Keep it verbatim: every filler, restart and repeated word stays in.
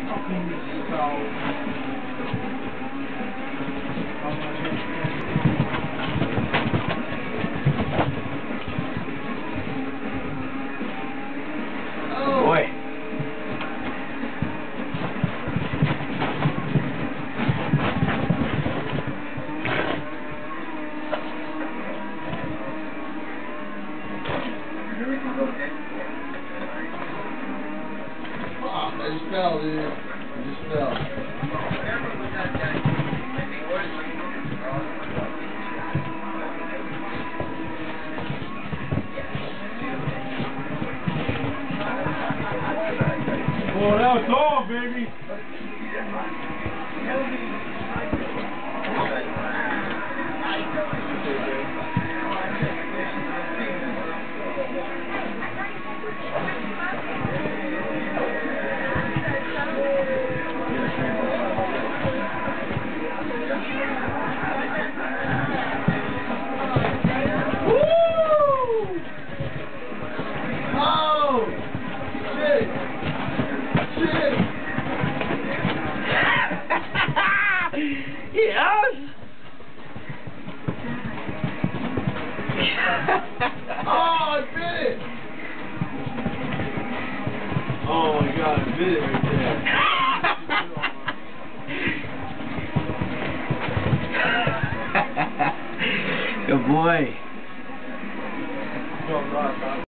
Boy. Ah, I just fell, dude. I just fell. Oh, that was all, baby. Yes! Oh, I bit it! Oh my God, I bit it right there. Good boy. Oh, God.